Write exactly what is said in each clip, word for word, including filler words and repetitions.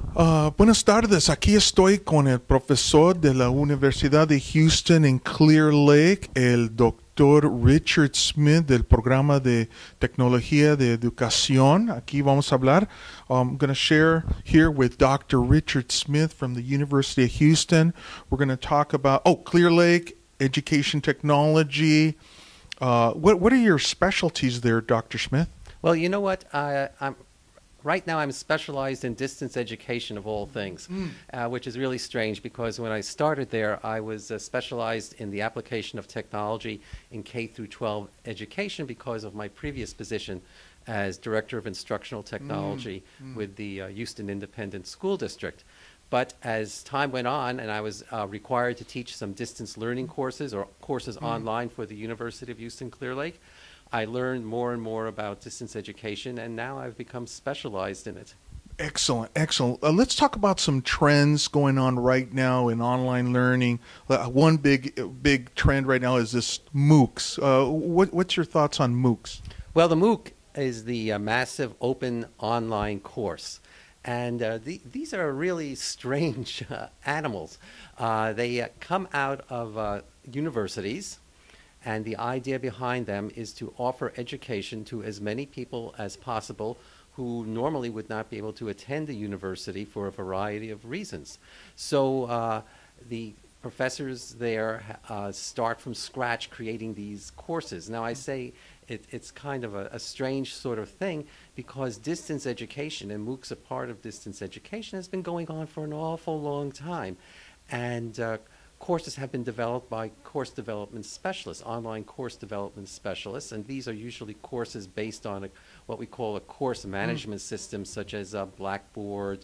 Ah, buenas tardes, aquí estoy con el profesor de la Universidad de Houston en Clear Lake, el doctor Richard Smith del programa de tecnología de educación. Aquí vamos a hablar. Um, I'm going to share here with doctor Richard Smith from the University of Houston. We're going to talk about, oh, Clear Lake, education technology. Uh, what, what are your specialties there, doctor Smith? Well, you know what? Uh, I'm Right now, I'm specialized in distance education of all things, mm. uh, which is really strange because when I started there, I was uh, specialized in the application of technology in K through twelve education because of my previous position as Director of Instructional Technology mm. Mm. with the uh, Houston Independent School District. But as time went on and I was uh, required to teach some distance learning courses or courses mm. online for the University of Houston Clear Lake, I learned more and more about distance education, and now I've become specialized in it. Excellent, excellent. Uh, let's talk about some trends going on right now in online learning. Uh, one big, big trend right now is this MOOCs. Uh, what, what's your thoughts on MOOCs? Well, the MOOC is the uh, massive open online course. And uh, the, these are really strange uh, animals. Uh, they uh, come out of uh, universities. And the idea behind them is to offer education to as many people as possible who normally would not be able to attend a university for a variety of reasons. So uh, the professors there uh, start from scratch creating these courses. Now I say it, it's kind of a, a strange sort of thing because distance education, and MOOCs are part of distance education, has been going on for an awful long time. And uh, courses have been developed by course development specialists, online course development specialists, and these are usually courses based on a, what we call a course management mm. system, such as uh, Blackboard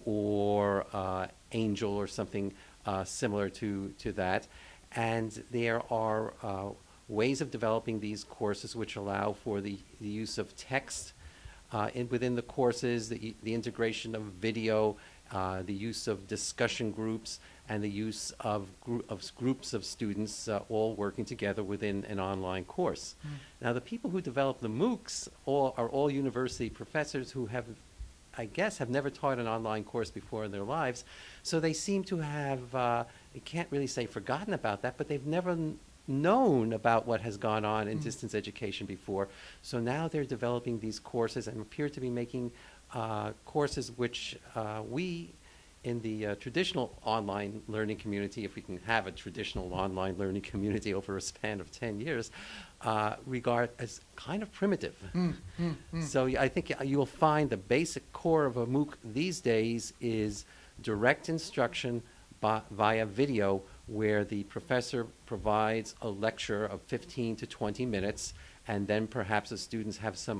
or uh, Angel or something uh, similar to, to that. And there are uh, ways of developing these courses which allow for the, the use of text uh, in, within the courses, the, the integration of video, uh, the use of discussion groups, and the use of, gr of groups of students uh, all working together within an online course. Mm. Now, the people who develop the MOOCs all, are all university professors who have, I guess, have never taught an online course before in their lives, so they seem to have, uh, I can't really say forgotten about that, but they've never n known about what has gone on in mm. distance education before. So now they're developing these courses and appear to be making uh, courses which uh, we in the uh, traditional online learning community, if we can have a traditional online learning community over a span of ten years, uh, regard as kind of primitive. Mm, mm, mm. So I think you will find the basic core of a MOOC these days is direct instruction by, via video, where the professor provides a lecture of fifteen to twenty minutes, and then perhaps the students have some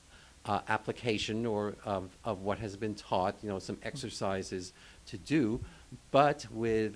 Uh, application or of, of what has been taught, you know, some exercises to do, but with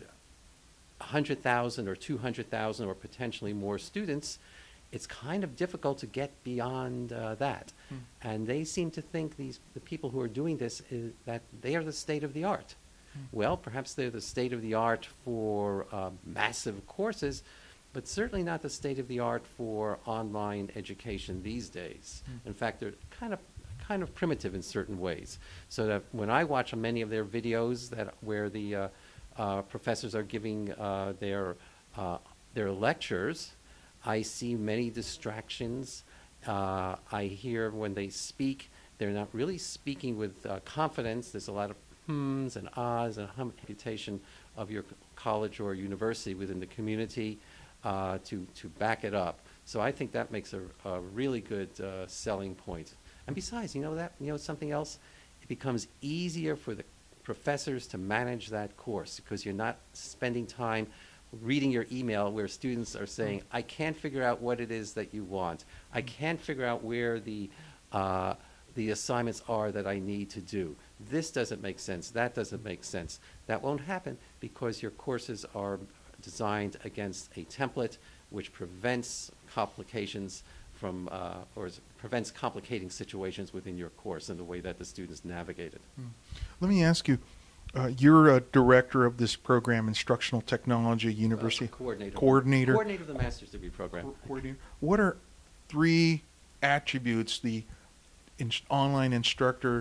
one hundred thousand or two hundred thousand or potentially more students, it's kind of difficult to get beyond uh, that. Mm. And they seem to think, these the people who are doing this, is that they are the state of the art. Mm. Well, perhaps they're the state of the art for uh, massive courses, but certainly not the state of the art for online education these days. Mm. In fact, they're kind of kind of primitive in certain ways. So that when I watch many of their videos that where the uh, uh, professors are giving uh, their uh, their lectures, I see many distractions. Uh, I hear when they speak, they're not really speaking with uh, confidence. There's a lot of hms and ahs and hum reputation of your college or university within the community. Uh, to, to back it up. So I think that makes a, a really good uh, selling point. And besides, you know that, you know something else? It becomes easier for the professors to manage that course because you're not spending time reading your email where students are saying, I can't figure out what it is that you want. I can't figure out where the, uh, the assignments are that I need to do. This doesn't make sense. That doesn't make sense. That won't happen because your courses are designed against a template which prevents complications from, uh, or prevents complicating situations within your course and the way that the students navigate it. Hmm. Let me ask you, uh, you're a director of this program, Instructional Technology University. Uh, coordinator. Coordinator. Coordinator of the master's degree program. Co coordinator. What are three attributes the in online instructor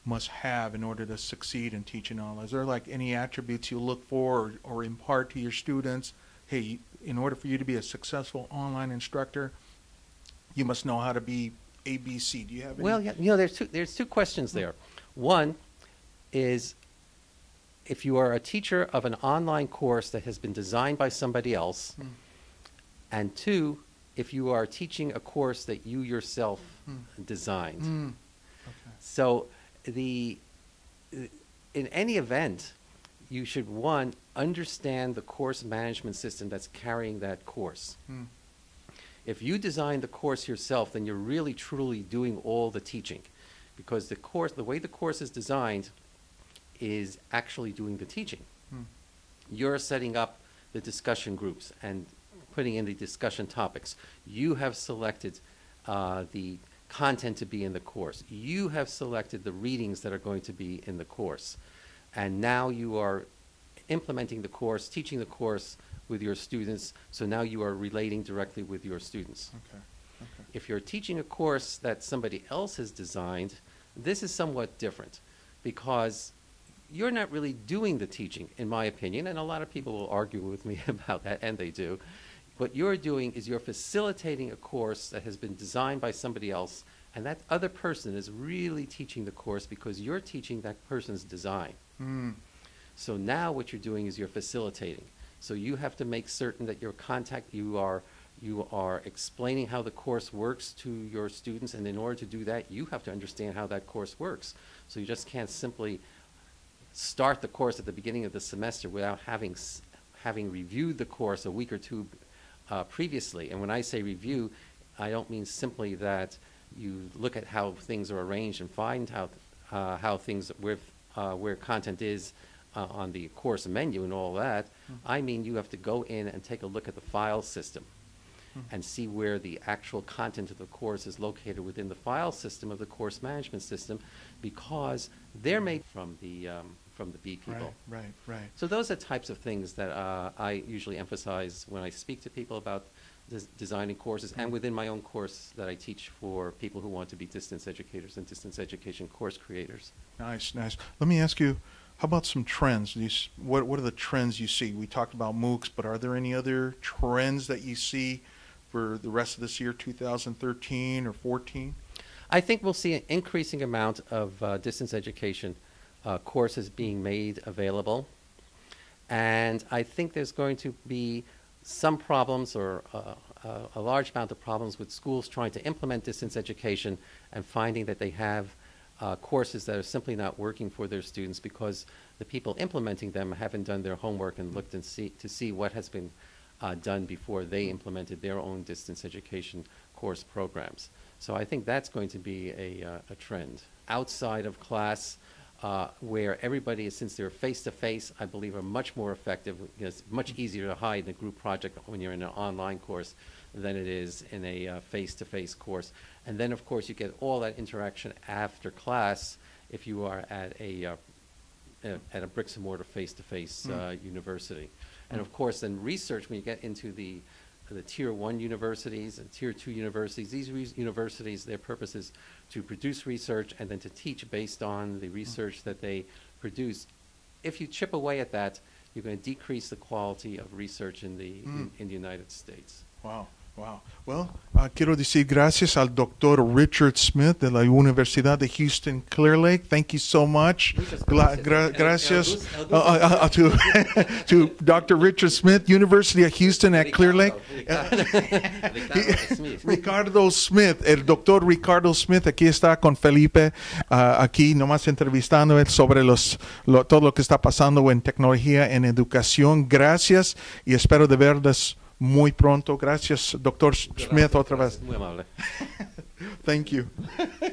must have in order to succeed in teaching online? Is there like any attributes you look for or, or impart to your students? Hey, in order for you to be a successful online instructor, you must know how to be A B C. Do you have any? Well, yeah, you know, there's two, there's two questions there. One is, if you are a teacher of an online course that has been designed by somebody else, Mm. and two, if you are teaching a course that you yourself Mm. designed. Mm. Okay. So the, in any event, you should, one, understand the course management system that's carrying that course. Mm. If you design the course yourself, then you're really truly doing all the teaching, because the course, the way the course is designed is actually doing the teaching. Mm. You're setting up the discussion groups and putting in the discussion topics. You have selected uh, the content to be in the course. You have selected the readings that are going to be in the course. And now you are implementing the course, teaching the course with your students, so now you are relating directly with your students. Okay. Okay. If you're teaching a course that somebody else has designed, this is somewhat different, because you're not really doing the teaching, in my opinion, and a lot of people will argue with me about that, and they do. What you're doing is you're facilitating a course that has been designed by somebody else, and that other person is really teaching the course because you're teaching that person's design. Mm. So now what you're doing is you're facilitating. So you have to make certain that your contact, you are, you are explaining how the course works to your students, and in order to do that, you have to understand how that course works. So you just can't simply start the course at the beginning of the semester without having, s- having reviewed the course a week or two uh, previously. And when I say review, I don't mean simply that you look at how things are arranged and find how, uh, how things, where, uh, where content is uh, on the course menu and all that. Mm. I mean you have to go in and take a look at the file system Mm. and see where the actual content of the course is located within the file system of the course management system, because they're made from the, um, from the B people. Right, right, right. So those are types of things that uh, I usually emphasize when I speak to people about des- designing courses, and within my own course that I teach for people who want to be distance educators and distance education course creators. Nice, nice. Let me ask you, how about some trends? These, what, what are the trends you see? We talked about MOOCs, but are there any other trends that you see for the rest of this year, two thousand thirteen or fourteen? I think we'll see an increasing amount of uh, distance education uh, courses being made available. And I think there's going to be some problems, or uh, uh, a large amount of problems, with schools trying to implement distance education and finding that they have uh, courses that are simply not working for their students because the people implementing them haven't done their homework and looked and see, to see what has been uh, done before they implemented their own distance education course programs. So I think that's going to be a, uh, a trend. Outside of class, uh, where everybody is, since they're face-to-face, I believe are much more effective. You know, it's much easier to hide in a group project when you're in an online course than it is in a uh, face-to-face course. And then, of course, you get all that interaction after class if you are at a, uh, uh, at a bricks-and-mortar face-to-face uh, Mm. university. And of course, then research, when you get into the the tier one universities and tier two universities, these re universities, their purpose is to produce research and then to teach based on the research that they produce. If you chip away at that, you're going to decrease the quality of research in the, Mm. in, in the United States. Wow, wow. Well, uh, quiero decir gracias al doctor Richard Smith de la Universidad de Houston Clear Lake. Thank you so much. Muchas Gla- gracias. gra- El- el gracias gusto- el uh, uh, uh, to, to Doctor Richard Smith, University of Houston at Clear Lake. Ricardo, Ricardo Smith. Ricardo Smith, el doctor Ricardo Smith, aquí está con Felipe, uh, aquí nomás entrevistando él sobre los, lo, todo lo que está pasando en tecnología, en educación. Gracias y espero de verles muy pronto. Gracias, doctor Smith, otra vez. Muy amable. Thank you.